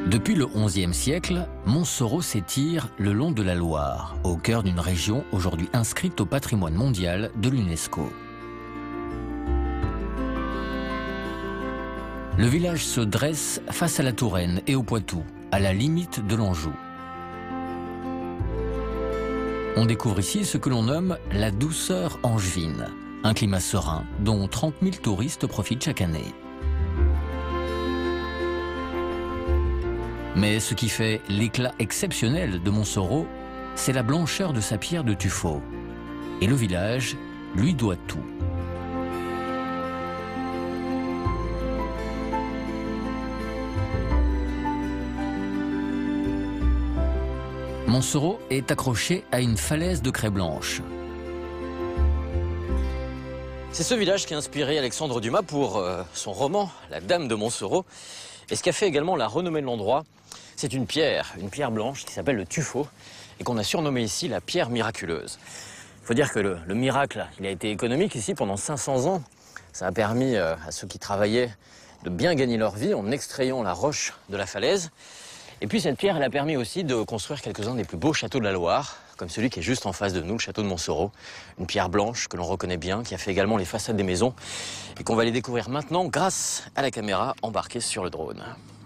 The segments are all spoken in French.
Depuis le XIe siècle, Montsoreau s'étire le long de la Loire, au cœur d'une région aujourd'hui inscrite au patrimoine mondial de l'UNESCO. Le village se dresse face à la Touraine et au Poitou, à la limite de l'Anjou. On découvre ici ce que l'on nomme la douceur angevine, un climat serein dont 30 000 touristes profitent chaque année. Mais ce qui fait l'éclat exceptionnel de Montsoreau, c'est la blancheur de sa pierre de tuffeau. Et le village lui doit tout. Montsoreau est accroché à une falaise de craie blanche. C'est ce village qui a inspiré Alexandre Dumas pour son roman « La Dame de Montsoreau ». Et ce qui a fait également la renommée de l'endroit, c'est une pierre blanche qui s'appelle le tuffeau et qu'on a surnommée ici la pierre miraculeuse. Il faut dire que le miracle, il a été économique ici pendant 500 ans. Ça a permis à ceux qui travaillaient de bien gagner leur vie en extrayant la roche de la falaise. Et puis cette pierre, elle a permis aussi de construire quelques-uns des plus beaux châteaux de la Loire, comme celui qui est juste en face de nous, le château de Montsoreau. Une pierre blanche que l'on reconnaît bien, qui a fait également les façades des maisons et qu'on va aller découvrir maintenant grâce à la caméra embarquée sur le drone.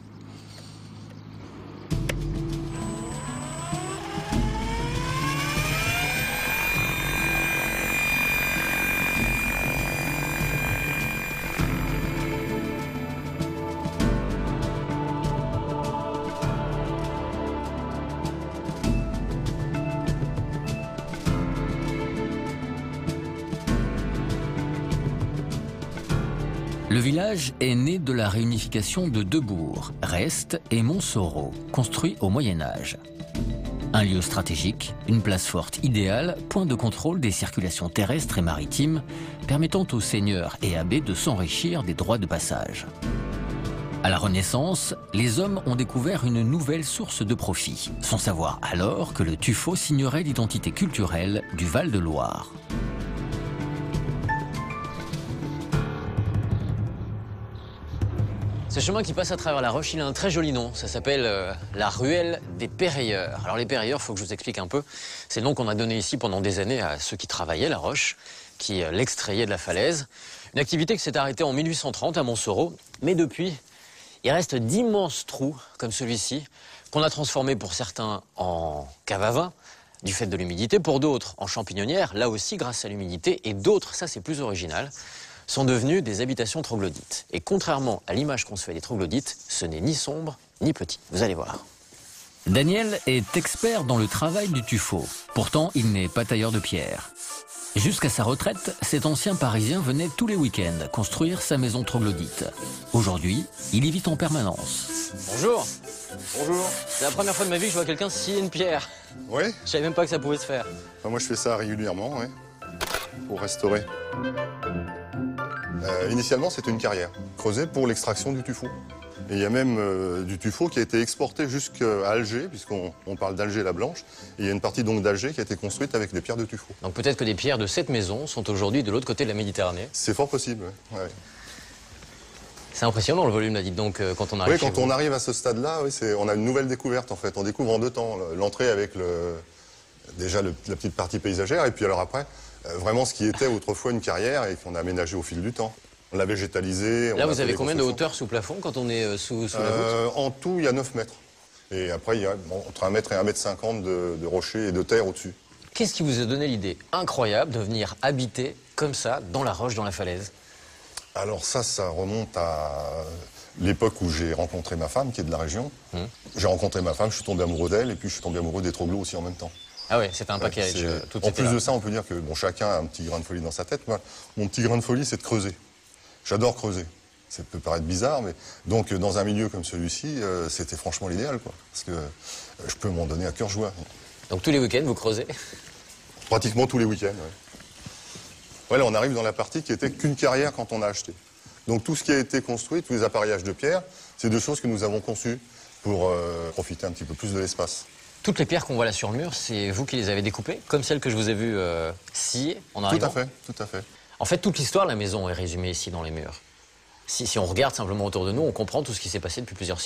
Le village est né de la réunification de deux bourgs, Reste et Montsoreau, construits au Moyen-Âge. Un lieu stratégique, une place forte idéale, point de contrôle des circulations terrestres et maritimes, permettant aux seigneurs et abbés de s'enrichir des droits de passage. À la Renaissance, les hommes ont découvert une nouvelle source de profit, sans savoir alors que le tuffeau signerait l'identité culturelle du Val-de-Loire. Ce chemin qui passe à travers la roche, il a un très joli nom. Ça s'appelle la ruelle des Péreilleurs. Alors les Péreilleurs, il faut que je vous explique un peu. C'est le nom qu'on a donné ici pendant des années à ceux qui travaillaient la roche, qui l'extrayaient de la falaise. Une activité qui s'est arrêtée en 1830 à Montsoreau. Mais depuis, il reste d'immenses trous comme celui-ci, qu'on a transformés pour certains en cave à vin, du fait de l'humidité, pour d'autres en champignonnière, là aussi grâce à l'humidité, et d'autres, ça c'est plus original, sont devenus des habitations troglodytes. Et contrairement à l'image qu'on se fait des troglodytes, ce n'est ni sombre ni petit. Vous allez voir. Daniel est expert dans le travail du tuffeau. Pourtant, il n'est pas tailleur de pierre. Jusqu'à sa retraite, cet ancien Parisien venait tous les week-ends construire sa maison troglodyte. Aujourd'hui, il y vit en permanence. Bonjour. Bonjour. C'est la première fois de ma vie que je vois quelqu'un scier une pierre. Oui. Je savais même pas que ça pouvait se faire. Enfin, moi, je fais ça régulièrement, ouais, pour restaurer. Initialement, c'était une carrière creusée pour l'extraction du tuffeau. Et il y a même du tuffeau qui a été exporté jusqu'à Alger, puisqu'on parle d'Alger la Blanche. Et il y a une partie donc d'Alger qui a été construite avec des pierres de tuffeau. Donc peut-être que des pierres de cette maison sont aujourd'hui de l'autre côté de la Méditerranée. C'est fort possible, oui. Ouais. C'est impressionnant le volume, là, dites donc, quand on arrive. Oui, quand on arrive à ce stade-là, oui, on a une nouvelle découverte en fait. On découvre en deux temps. L'entrée avec déjà la petite partie paysagère, et puis alors après, vraiment ce qui était autrefois une carrière et qu'on a aménagé au fil du temps. On l'a végétalisé. Là, vous avez combien de hauteur sous plafond quand on est sous la voûte? En tout, il y a 9 mètres. Et après, il y a entre 1 mètre et 1,50 m de rochers et de terre au-dessus. Qu'est-ce qui vous a donné l'idée incroyable de venir habiter comme ça, dans la roche, dans la falaise? Alors ça remonte à l'époque où j'ai rencontré ma femme, qui est de la région. J'ai rencontré ma femme, je suis tombé amoureux d'elle, et puis je suis tombé amoureux des troglos aussi en même temps. Ah ouais, c'était un package. En plus de ça, on peut dire que bon, chacun a un petit grain de folie dans sa tête. Moi, mon petit grain de folie, c'est de creuser. J'adore creuser. Ça peut paraître bizarre, mais donc dans un milieu comme celui-ci, c'était franchement l'idéal, quoi. Parce que je peux m'en donner à cœur joie. Donc tous les week-ends, vous creusez? Pratiquement tous les week-ends, oui. Voilà, on arrive dans la partie qui était qu'une carrière quand on a acheté. Donc tout ce qui a été construit, tous les appareillages de pierre, c'est deux choses que nous avons conçues pour profiter un petit peu plus de l'espace. Toutes les pierres qu'on voit là sur le mur, c'est vous qui les avez découpées, comme celles que je vous ai vues scier en arrivant? Tout à fait. En fait, toute l'histoire de la maison est résumée ici dans les murs. Si on regarde simplement autour de nous, on comprend tout ce qui s'est passé depuis plusieurs siècles.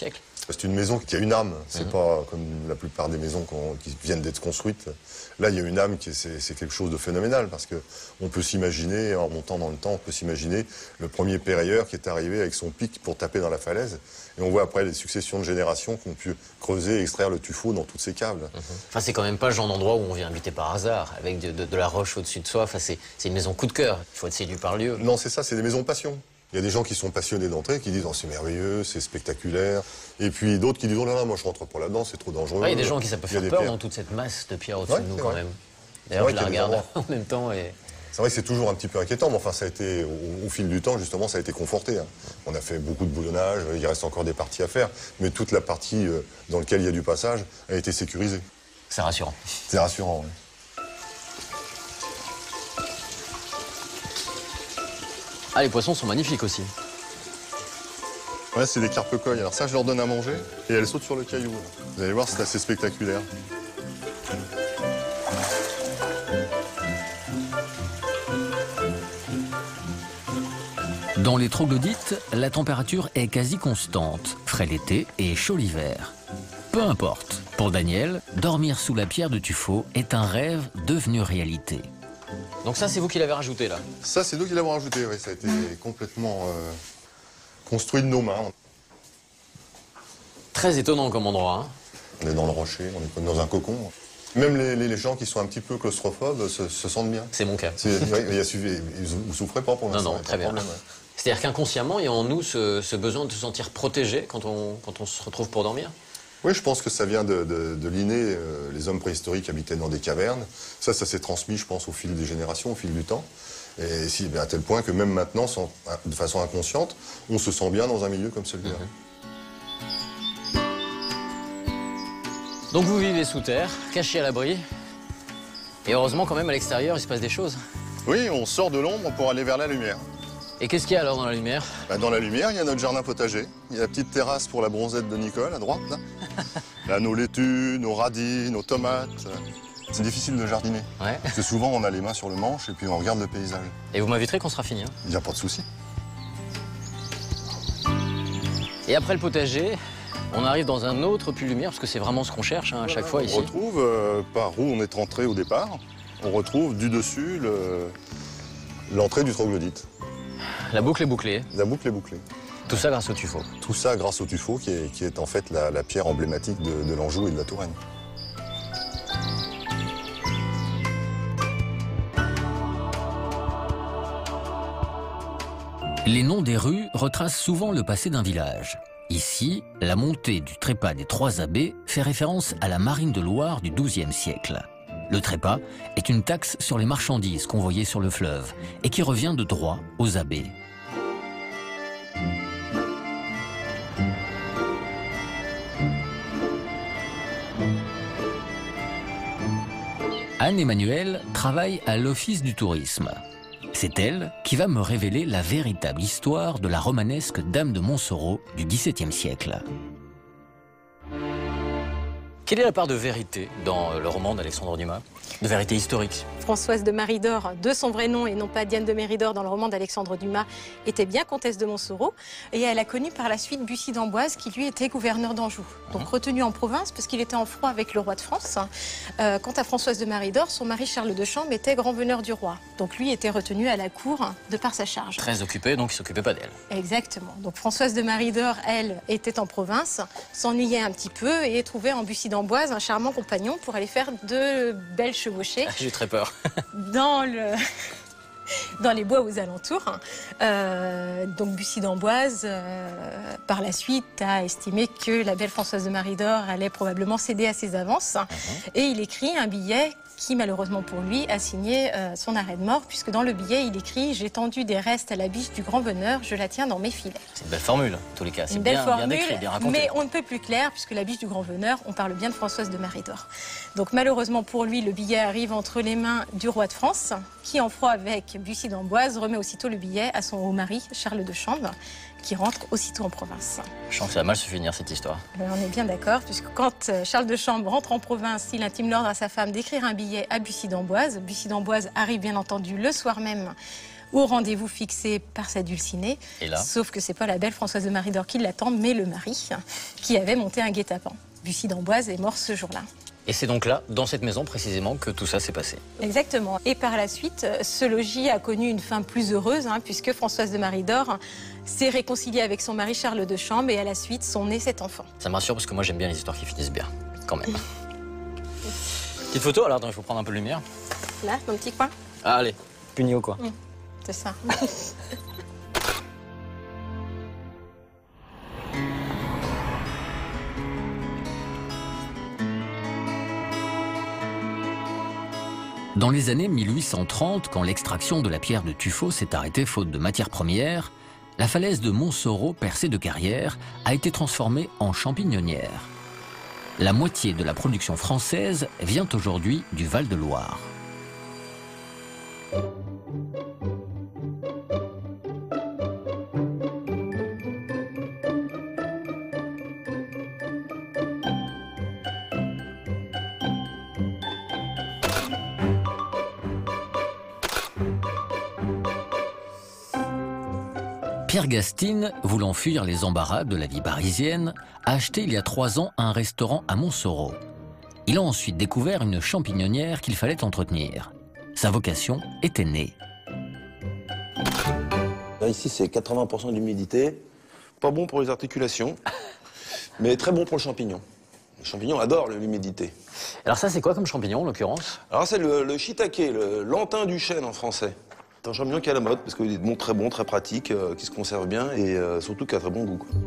C'est une maison qui a une âme, c'est pas comme la plupart des maisons qui viennent d'être construites. Là, il y a une âme, c'est quelque chose de phénoménal, parce qu'on peut s'imaginer, en montant dans le temps, on peut s'imaginer le premier pérayeur qui est arrivé avec son pic pour taper dans la falaise. Et on voit après les successions de générations qui ont pu creuser et extraire le tuffeau dans toutes ces caves. Enfin, c'est quand même pas le genre d'endroit où on vient habiter par hasard, avec de la roche au-dessus de soi. Enfin, c'est une maison coup de cœur. Il faut être séduit par le lieu. Non, c'est ça, c'est des maisons passion. Il y a des gens qui sont passionnés d'entrer, qui disent oh, c'est merveilleux, c'est spectaculaire. Et puis d'autres qui disent oh là là, moi je rentre pas là-dedans, c'est trop dangereux. Il y a des gens qui ça peut faire peur dans toute cette masse de pierres au-dessus de nous quand même. D'ailleurs, je la regarde en même temps et... C'est vrai que c'est toujours un petit peu inquiétant, mais enfin, ça a été, au fil du temps, justement, ça a été conforté. On a fait beaucoup de boulonnage, il reste encore des parties à faire, mais toute la partie dans laquelle il y a du passage a été sécurisée. C'est rassurant. C'est rassurant, oui. Ah, les poissons sont magnifiques aussi. Ouais, c'est des carpe-coilles. Alors ça, je leur donne à manger et elles sautent sur le caillou. Vous allez voir, c'est assez spectaculaire. Dans les troglodytes, la température est quasi constante, frais l'été et chaud l'hiver. Peu importe, pour Daniel, dormir sous la pierre de tuffeau est un rêve devenu réalité. Donc ça, c'est vous qui l'avez rajouté, là? Ça, c'est nous qui l'avons rajouté, oui. Ça a été complètement construit de nos mains. Très étonnant comme endroit, hein. On est dans le rocher, on est comme dans un cocon. Même les gens qui sont un petit peu claustrophobes se sentent bien. C'est mon cas. Vous souffrez pas pour l'instant? Non, très bien. C'est-à-dire qu'inconsciemment, il y a en nous ce besoin de se sentir protégé quand on se retrouve pour dormir? Oui, je pense que ça vient de l'inné. Les hommes préhistoriques habitaient dans des cavernes. Ça s'est transmis, je pense, au fil des générations, au fil du temps. Et à tel point que même maintenant, de façon inconsciente, on se sent bien dans un milieu comme celui-là. Donc vous vivez sous terre, caché à l'abri. Et heureusement, quand même, à l'extérieur, il se passe des choses. Oui, on sort de l'ombre pour aller vers la lumière. Et qu'est-ce qu'il y a alors dans la lumière? Dans la lumière, il y a notre jardin potager. Il y a la petite terrasse pour la bronzette de Nicole, à droite. Là, nos laitues, nos radis, nos tomates. C'est difficile de jardiner. Ouais. Parce que souvent, on a les mains sur le manche et puis on regarde le paysage. Et vous m'inviterez qu'on sera fini, hein? Il n'y a pas de souci. Et après le potager, on arrive dans un autre puits de lumière, parce que c'est vraiment ce qu'on cherche à chaque fois ici. On retrouve, par où on est rentré au départ, on retrouve du dessus l'entrée du troglodyte. La boucle est bouclée. La boucle est bouclée. Tout ça grâce au tuffeau. Tout ça grâce au tuffeau, qui est en fait la pierre emblématique de l'Anjou et de la Touraine. Les noms des rues retracent souvent le passé d'un village. Ici, la montée du trépas des Trois Abbés fait référence à la marine de Loire du XIIe siècle. Le trépas est une taxe sur les marchandises convoyées sur le fleuve et qui revient de droit aux abbés. Anne-Emmanuelle travaille à l'Office du tourisme. C'est elle qui va me révéler la véritable histoire de la romanesque Dame de Montsoreau du XVIIe siècle. Quelle est la part de vérité dans le roman d'Alexandre Dumas? De vérité historique? Françoise de Maridor, de son vrai nom et non pas Diane de Méridor dans le roman d'Alexandre Dumas, était bien comtesse de Montsoreau et elle a connu par la suite Bussy d'Amboise qui lui était gouverneur d'Anjou. Donc retenu en province parce qu'il était en froid avec le roi de France. Quant à Françoise de Maridor, son mari Charles de Chambre était grand-veneur du roi. Donc lui était retenu à la cour de par sa charge. Très occupée, donc il ne s'occupait pas d'elle. Exactement. Donc Françoise de Maridor, elle, était en province, s'ennuyait un petit peu et trouvait en Bussy d'Amboise un charmant compagnon pour aller faire de belles chevauchées. J'ai très peur. Dans les bois aux alentours. Donc Bussy d'Amboise, par la suite, a estimé que la belle Françoise de Maridor allait probablement céder à ses avances. Et il écrit un billet qui, malheureusement pour lui, a signé son arrêt de mort, puisque dans le billet, il écrit « J'ai tendu des restes à la biche du grand veneur, je la tiens dans mes filets ». C'est une belle formule, en tous les cas. C'est bien décrit, bien raconté. Mais on ne peut plus clair, puisque la biche du grand veneur, on parle bien de Françoise de Maridor. Donc malheureusement pour lui, le billet arrive entre les mains du roi de France, qui, en froid avec Bussy d'Amboise, remet aussitôt le billet à son haut mari, Charles de Chambre, qui rentre aussitôt en province. Je sens que ça va mal se finir, cette histoire. On est bien d'accord, puisque quand Charles de Chambre rentre en province, il intime l'ordre à sa femme d'écrire un billet à Bussy d'Amboise. Bussy d'Amboise arrive bien entendu le soir même au rendez-vous fixé par sa dulcinée. Et là ? Sauf que c'est pas la belle Françoise de Maridor qui l'attend, mais le mari, qui avait monté un guet-apens. Bussy d'Amboise est mort ce jour-là. Et c'est donc là, dans cette maison précisément, que tout ça s'est passé. Exactement. Et par la suite, ce logis a connu une fin plus heureuse, puisque Françoise de Maridor s'est réconciliée avec son mari Charles de Chambre, et à la suite sont nés 7 enfants. Ça me rassure parce que moi j'aime bien les histoires qui finissent bien, quand même. Petite photo, alors attends, il faut prendre un peu de lumière. Là, mon petit coin. Ah, allez, punio quoi. C'est ça. Dans les années 1830, quand l'extraction de la pierre de tuffeau s'est arrêtée faute de matières premières, la falaise de Montsoreau, percée de carrières, a été transformée en champignonnière. La moitié de la production française vient aujourd'hui du Val-de-Loire. Pierre Gastine, voulant fuir les embarras de la vie parisienne, a acheté il y a 3 ans un restaurant à Montsoreau. Il a ensuite découvert une champignonnière qu'il fallait entretenir. Sa vocation était née. Là, ici, c'est 80% d'humidité. Pas bon pour les articulations, mais très bon pour le champignon. Le champignon adore l'humidité. Alors ça c'est quoi comme champignon en l'occurrence? Alors c'est le shiitake, le lantin du chêne en français. C'est un champignon qui est à la mode parce qu'il est bon, très pratique, qui se conserve bien et surtout qui a très bon goût, quoi.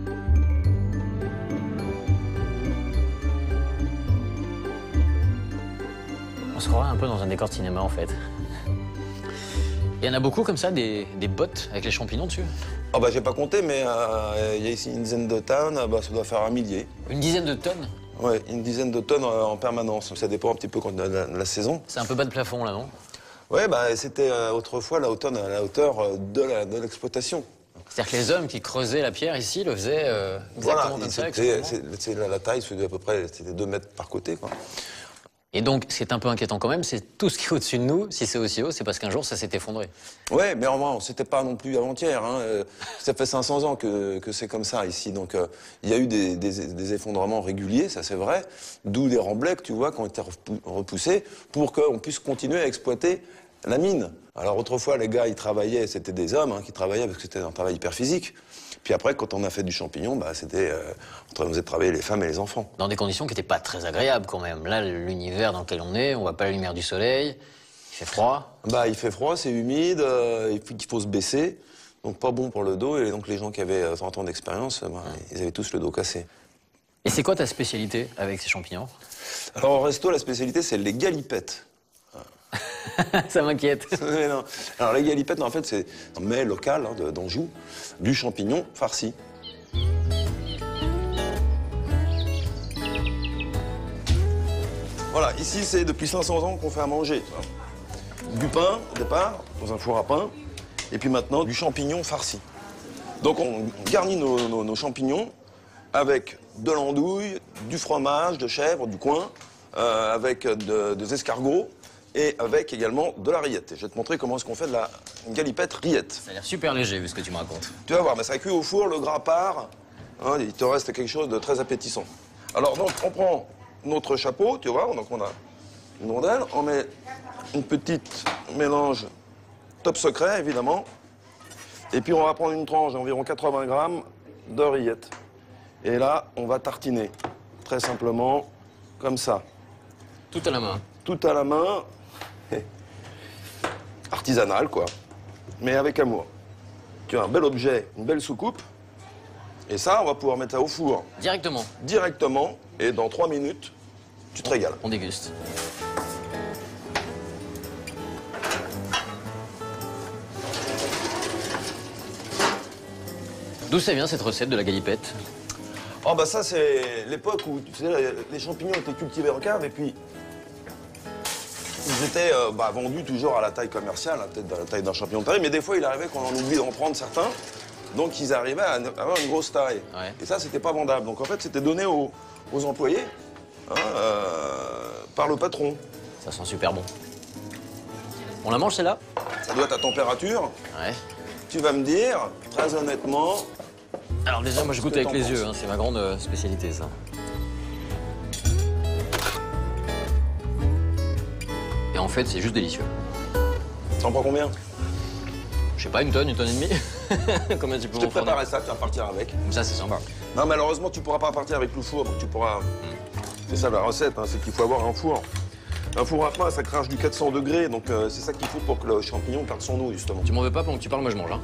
On se croirait un peu dans un décor de cinéma en fait. Il y en a beaucoup comme ça, des bottes avec les champignons dessus? Ah bah j'ai pas compté, mais il y a ici une dizaine de tonnes, bah, ça doit faire 1 millier. Une dizaine de tonnes? Ouais, une dizaine de tonnes en permanence. Ça dépend un petit peu de la saison. C'est un peu bas de plafond là, non? Ouais, bah c'était autrefois la hauteur de l'exploitation. C'est-à-dire que les hommes qui creusaient la pierre ici le faisaient exactement comme ça? La taille, c'était à peu près 2 mètres par côté, quoi. Et donc, ce qui est un peu inquiétant quand même, c'est tout ce qui est au-dessus de nous, si c'est aussi haut, c'est parce qu'un jour, ça s'est effondré. Ouais, mais en vrai, c'était pas non plus avant-hier. Hein. Ça fait 500 ans que c'est comme ça ici. Donc, il y a eu des effondrements réguliers, ça c'est vrai. D'où des remblais, tu vois, qui ont été repoussés pour qu'on puisse continuer à exploiter la mine. Alors, autrefois, les gars, ils travaillaient, c'était des hommes qui travaillaient parce que c'était un travail hyper physique. Puis après, quand on a fait du champignon, bah, c'était, on faisait travailler les femmes et les enfants. Dans des conditions qui n'étaient pas très agréables quand même. Là, l'univers dans lequel on est, on voit pas la lumière du soleil, il fait froid. Bah, il fait froid, c'est humide, et puis il faut se baisser. Donc pas bon pour le dos, et donc les gens qui avaient 30 ans d'expérience, bah, ils avaient tous le dos cassé. Et c'est quoi ta spécialité avec ces champignons? Alors au resto, la spécialité, c'est les galipettes. Ça m'inquiète. Non. Alors les galipettes, en fait, c'est un mets local d'Anjou, du champignon farci. Voilà, ici, c'est depuis 500 ans qu'on fait à manger. Du pain, au départ, dans un four à pain, et puis maintenant, du champignon farci. Donc on garnit nos champignons avec de l'andouille, du fromage de chèvre, du coin, avec des escargots, et avec également de la rillette. Et je vais te montrer comment est-ce qu'on fait de la galipette rillette. Ça a l'air super léger vu ce que tu me racontes. Tu vas voir, mais ça cuit au four, le gras part, hein, il te reste quelque chose de très appétissant. Alors donc on prend notre chapeau, tu vois, donc on a une rondelle, on met une petite mélange top secret évidemment, et puis on va prendre une tranche d'environ 80 grammes de rillette. Et là, on va tartiner, très simplement, comme ça. Tout à la main. Tout à la main, artisanal quoi, mais avec amour. Tu as un bel objet, une belle soucoupe, et ça, on va pouvoir mettre ça au four. Directement? Directement, et dans 3 minutes, tu te régales. On déguste. D'où ça vient cette recette de la galipette? Oh bah ça, c'est l'époque où tu sais, les champignons étaient cultivés en cave, et puis ils étaient vendus toujours à la taille commerciale, peut-être dans la taille d'un champignon de taille, mais des fois, il arrivait qu'on en oublie d'en prendre certains, donc ils arrivaient à avoir une grosse taille. Ouais. Et ça, c'était pas vendable. Donc en fait, c'était donné aux employés par le patron. Ça sent super bon. On la mange celle-là? Ça doit être à température. Ouais. Tu vas me dire, très honnêtement... Alors déjà, moi je goûte avec les yeux, hein, c'est ma grande spécialité ça. Et en fait, c'est juste délicieux. T'en prends combien? Je sais pas, une tonne et demie. Combien tu peux Je m'en te fournir? préparer ça, tu vas partir avec. Ça, c'est sympa. Non, malheureusement, tu pourras pas partir avec le four, donc tu pourras... C'est ça la recette, hein, c'est qu'il faut avoir un four. Un four à pain, ça crache du 400 degrés, donc c'est ça qu'il faut pour que le champignon perde son eau, justement. Tu m'en veux pas pendant que tu parles, moi je mange. Hein.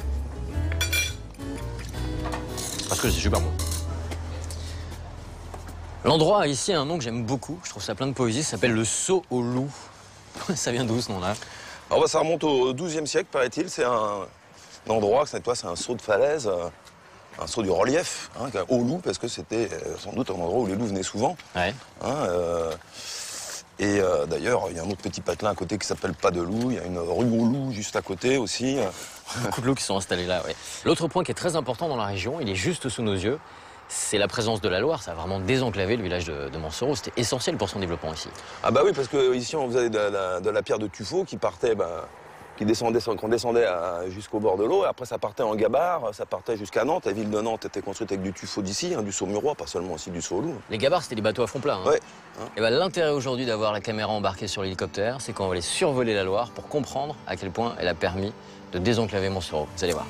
Parce que c'est super bon. L'endroit a ici un nom que j'aime beaucoup, je trouve ça plein de poésie, ça s'appelle le Saut au Loup. Ça vient d'où ce nom-là? Alors, ça remonte au XIIe siècle, paraît-il. C'est un endroit, c'est un saut de falaise, un saut du relief, hein, au loup, parce que c'était sans doute un endroit où les loups venaient souvent. Ouais. Hein, d'ailleurs, il y a un autre petit patelin à côté qui s'appelle Pas de Loup. Il y a une rue aux loups juste à côté aussi. Beaucoup de loups qui sont installés là, ouais. L'autre point qui est très important dans la région, il est juste sous nos yeux, c'est la présence de la Loire. Ça a vraiment désenclavé le village de Montsoreau. C'était essentiel pour son développement ici. Ah bah oui, parce que ici on faisait de la pierre de tuffeau qui partait, qu'on descendait jusqu'au bord de l'eau. Après ça partait en gabarre, ça partait jusqu'à Nantes. La ville de Nantes était construite avec du tuffeau d'ici, hein, du saumurois, pas seulement aussi du saut-loup. Les gabarres, c'était des bateaux à fond plat. Hein. Ouais. Et ben, l'intérêt aujourd'hui d'avoir la caméra embarquée sur l'hélicoptère, c'est qu'on va aller survoler la Loire pour comprendre à quel point elle a permis de désenclaver Montsoreau. Vous allez voir.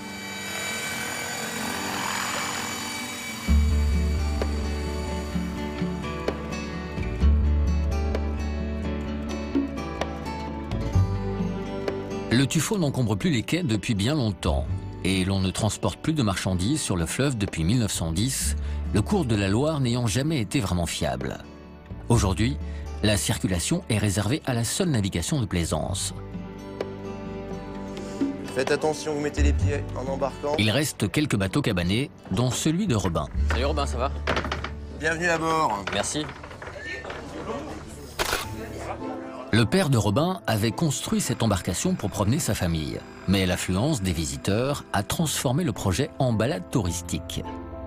Le tuffeau n'encombre plus les quais depuis bien longtemps et l'on ne transporte plus de marchandises sur le fleuve depuis 1910, le cours de la Loire n'ayant jamais été vraiment fiable. Aujourd'hui, la circulation est réservée à la seule navigation de plaisance. Faites attention, vous mettez les pieds en embarquant. Il reste quelques bateaux cabanés, dont celui de Robin. Salut Robin, ça va? Bienvenue à bord. Merci. Le père de Robin avait construit cette embarcation pour promener sa famille. Mais l'affluence des visiteurs a transformé le projet en balade touristique.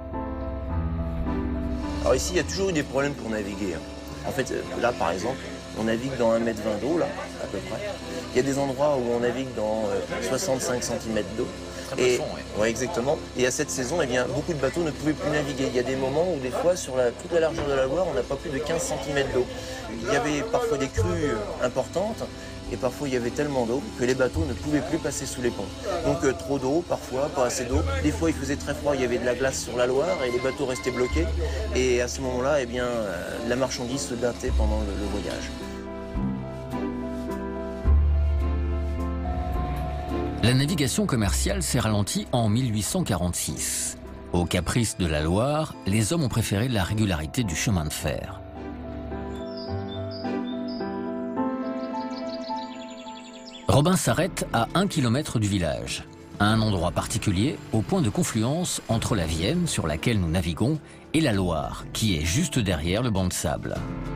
Alors ici, il y a toujours eu des problèmes pour naviguer. En fait, là, par exemple, on navigue dans 1,20 m d'eau, là, à peu près. Il y a des endroits où on navigue dans 65 cm d'eau. Très profond, ouais. Ouais, exactement. Et à cette saison, eh bien, beaucoup de bateaux ne pouvaient plus naviguer. Il y a des moments où, des fois, sur toute la largeur de la Loire, on n'a pas plus de 15 cm d'eau. Il y avait parfois des crues importantes, et parfois il y avait tellement d'eau que les bateaux ne pouvaient plus passer sous les ponts. Donc trop d'eau, parfois, pas assez d'eau. Des fois, il faisait très froid, il y avait de la glace sur la Loire, et les bateaux restaient bloqués. Et à ce moment-là, eh bien, la marchandise se gâtait pendant le voyage. La navigation commerciale s'est ralentie en 1846. Au caprice de la Loire, les hommes ont préféré la régularité du chemin de fer. Robin s'arrête à 1 km du village, à un endroit particulier au point de confluence entre la Vienne, sur laquelle nous naviguons, et la Loire, qui est juste derrière le banc de sable.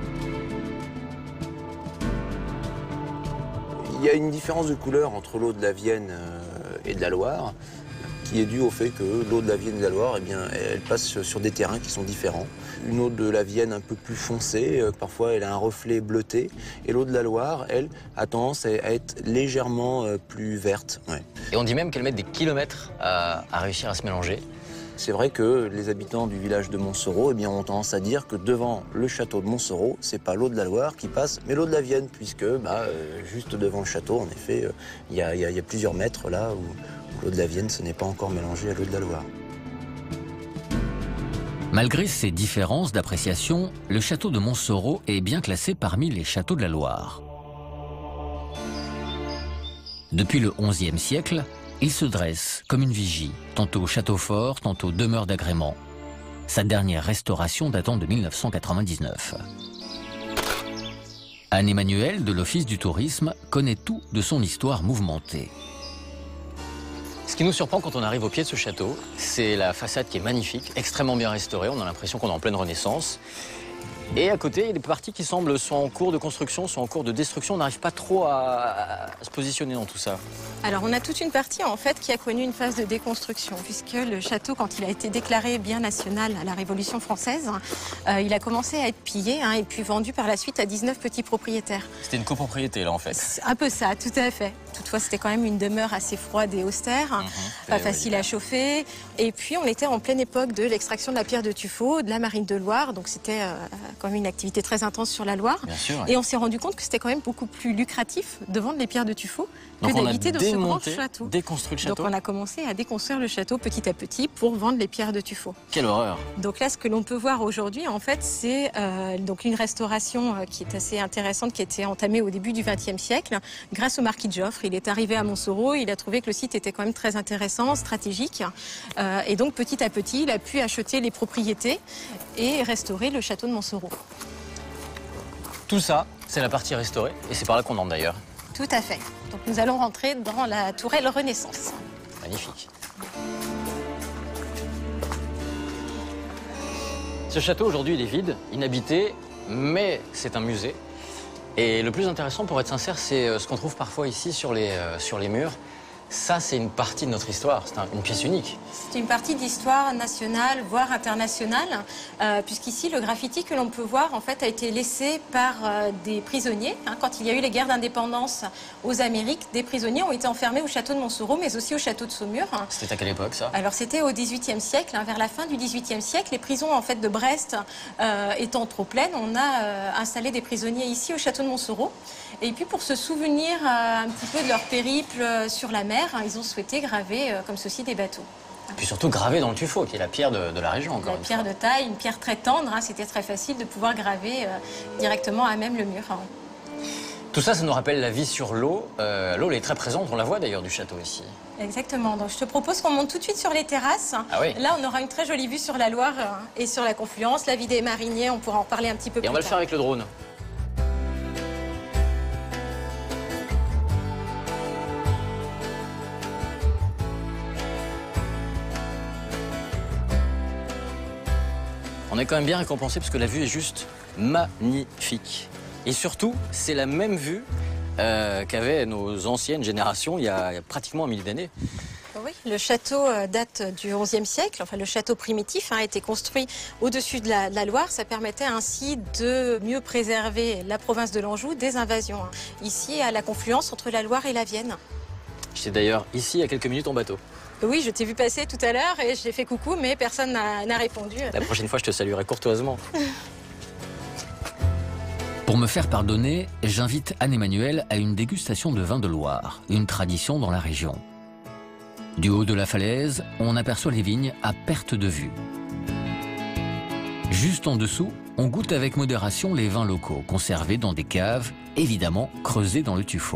Il y a une différence de couleur entre l'eau de la Vienne et de la Loire, qui est due au fait que l'eau de la Vienne et de la Loire, eh bien, elle passe sur des terrains qui sont différents. Une eau de la Vienne un peu plus foncée, parfois elle a un reflet bleuté, et l'eau de la Loire, elle, a tendance à être légèrement plus verte. Ouais. Et on dit même qu'elle met des kilomètres à réussir à se mélanger. C'est vrai que les habitants du village de Montsoreau eh bien, ont tendance à dire que devant le château de Montsoreau, c'est pas l'eau de la Loire qui passe, mais l'eau de la Vienne, puisque juste devant le château, en effet, il y a plusieurs mètres là où l'eau de la Vienne ce n'est pas encore mélangée à l'eau de la Loire. Malgré ces différences d'appréciation, le château de Montsoreau est bien classé parmi les châteaux de la Loire. Depuis le XIe siècle, il se dresse comme une vigie, tantôt château fort, tantôt demeure d'agrément. Sa dernière restauration datant de 1999. Anne-Emmanuelle de l'Office du tourisme connaît tout de son histoire mouvementée. Ce qui nous surprend quand on arrive au pied de ce château, c'est la façade qui est magnifique, extrêmement bien restaurée. On a l'impression qu'on est en pleine Renaissance. Et à côté, il y a des parties qui semblent soit en cours de construction, soit en cours de destruction. On n'arrive pas trop à se positionner dans tout ça. Alors, on a toute une partie, en fait, qui a connu une phase de déconstruction, puisque le château, quand il a été déclaré bien national à la Révolution française, il a commencé à être pillé et puis vendu par la suite à 19 petits propriétaires. C'était une copropriété, là, en fait. C'est un peu ça, tout à fait. Toutefois, c'était quand même une demeure assez froide et austère, pas facile à chauffer. Et puis, on était en pleine époque de l'extraction de la pierre de tuffeau, de la marine de Loire. Donc, c'était quand même une activité très intense sur la Loire. Bien sûr. Et on s'est rendu compte que c'était quand même beaucoup plus lucratif de vendre les pierres de tuffeau que d'habiter dans ce grand château. Déconstruit le château. Donc, on a commencé à déconstruire le château petit à petit pour vendre les pierres de tuffeau. Quelle horreur. Donc là, ce que l'on peut voir aujourd'hui, en fait, c'est donc une restauration qui est assez intéressante, qui a été entamée au début du XXe siècle, grâce au marquis de Joffre. Il est arrivé à Montsoreau, il a trouvé que le site était quand même très intéressant, stratégique, et donc petit à petit, il a pu acheter les propriétés et restaurer le château de Montsoreau. Tout ça, c'est la partie restaurée, et c'est par là qu'on entre d'ailleurs. Tout à fait. Donc nous allons rentrer dans la tourelle Renaissance. Magnifique. Ce château, aujourd'hui, il est vide, inhabité, mais c'est un musée. Et le plus intéressant, pour être sincère, c'est ce qu'on trouve parfois ici sur les murs. Ça, c'est une partie de notre histoire, c'est une pièce unique. C'est une partie d'histoire nationale, voire internationale, puisqu'ici, le graffiti que l'on peut voir, en fait, a été laissé par des prisonniers. Quand il y a eu les guerres d'indépendance aux Amériques, des prisonniers ont été enfermés au château de Montsoreau, mais aussi au château de Saumur. C'était à quelle époque, ça? Alors, c'était au XVIIIe siècle, vers la fin du XVIIIe siècle. Les prisons, en fait, de Brest étant trop pleines, on a installé des prisonniers ici, au château de Montsoreau. Et puis, pour se souvenir un petit peu de leur périple sur la mer, ils ont souhaité graver, comme ceci, des bateaux. Et puis surtout graver dans le tuffeau, qui est la pierre de la région, encore. La pierre de taille, une pierre très tendre. C'était très facile de pouvoir graver directement à même le mur. Tout ça, ça nous rappelle la vie sur l'eau. L'eau, elle est très présente, on la voit d'ailleurs du château ici. Exactement. Donc je te propose qu'on monte tout de suite sur les terrasses. Ah oui. Là, on aura une très jolie vue sur la Loire et sur la confluence. La vie des mariniers, on pourra en parler un petit peu plus tard. Et on va le faire avec le drone. On est quand même bien récompensé parce que la vue est juste magnifique. Et surtout, c'est la même vue qu'avaient nos anciennes générations il y a pratiquement 1000 d'années. Oui, le château date du XIe siècle. Enfin, le château primitif a été construit au-dessus de la Loire. Ça permettait ainsi de mieux préserver la province de l'Anjou des invasions. Ici, à la confluence entre la Loire et la Vienne. J'étais d'ailleurs ici il y a quelques minutes en bateau. Oui, je t'ai vu passer tout à l'heure et j'ai fait coucou, mais personne n'a répondu. La prochaine fois, je te saluerai courtoisement. Pour me faire pardonner, j'invite Anne-Emmanuelle à une dégustation de vin de Loire, une tradition dans la région. Du haut de la falaise, on aperçoit les vignes à perte de vue. Juste en dessous, on goûte avec modération les vins locaux, conservés dans des caves, évidemment creusées dans le tuffeau.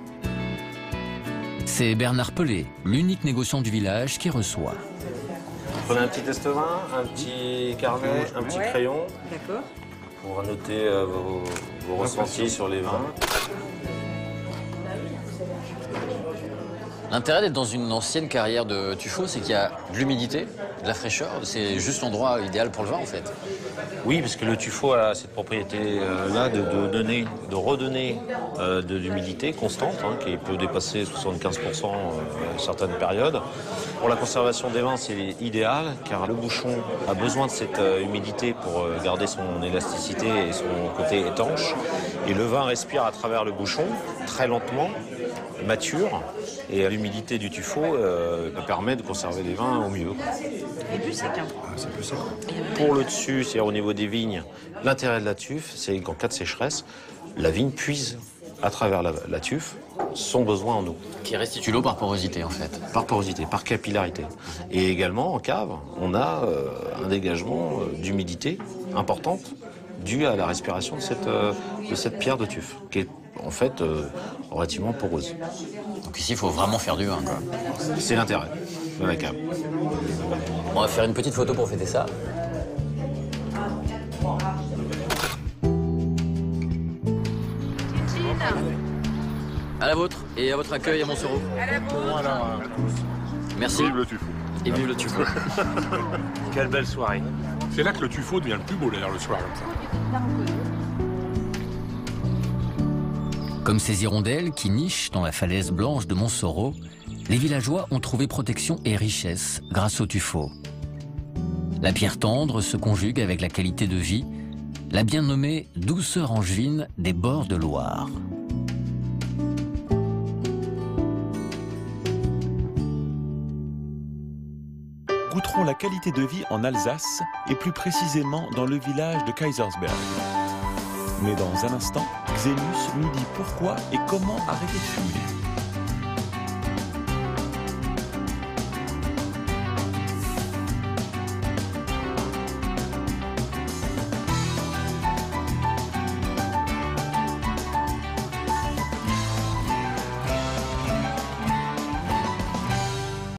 C'est Bernard Pelé, l'unique négociant du village, qui reçoit. Prenez un petit test-vin, un petit carnet, un petit crayon. D'accord. Pour noter vos ressentis sur les vins. L'intérêt d'être dans une ancienne carrière de tuffeau, c'est qu'il y a de l'humidité, de la fraîcheur. C'est juste l'endroit idéal pour le vin, en fait. Oui, parce que le tuffeau a cette propriété-là de redonner de l'humidité constante, qui peut dépasser 75% à certaines périodes. Pour la conservation des vins, c'est idéal, car le bouchon a besoin de cette humidité pour garder son élasticité et son côté étanche. Et le vin respire à travers le bouchon, très lentement, mature, et l'humidité du tuffeau permet de conserver les vins au mieux. Et plus sec. C'est plus sec. Pour le dessus, c'est-à-dire au niveau des vignes, l'intérêt de la tuffe, c'est qu'en cas de sécheresse, la vigne puise à travers la tuffe son besoin en eau. Qui restitue l'eau par porosité, en fait. Par porosité, par capillarité. Et également, en cave, on a un dégagement d'humidité importante due à la respiration de cette pierre de tuffe, qui est en fait relativement poreuse. Donc ici, il faut vraiment faire du vin, quoi. C'est l'intérêt de la cave. On va faire une petite photo pour fêter ça. À la vôtre et à votre accueil à Montsoreau. Voilà. Merci. Vive le tuffeau. Et vive le tuffeau. Quelle belle soirée. C'est là que le tuffeau devient le plus beau d'ailleurs le soir comme ça. Comme ces hirondelles qui nichent dans la falaise blanche de Montsoreau, les villageois ont trouvé protection et richesse grâce au tuffeau. La pierre tendre se conjugue avec la qualité de vie, la bien nommée douceur angevine des bords de Loire. goûterons la qualité de vie en Alsace et plus précisément dans le village de Kaisersberg. Mais dans un instant, Xenus nous dit pourquoi et comment arrêter de fumer.